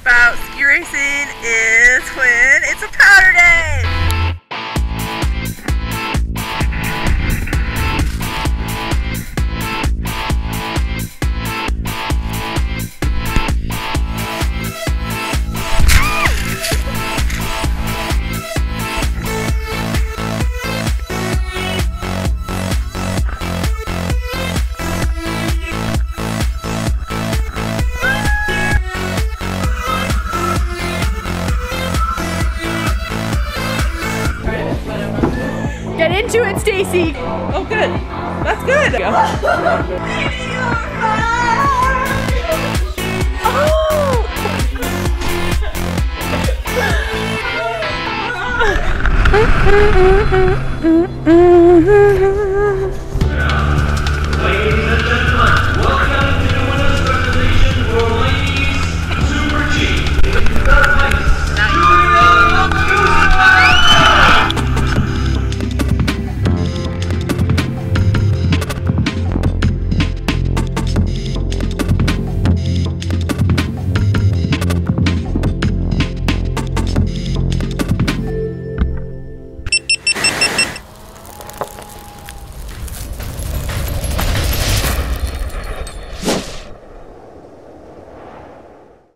about ski racing is when it's a powder day. Get into it, Stacy. Oh, good. That's good.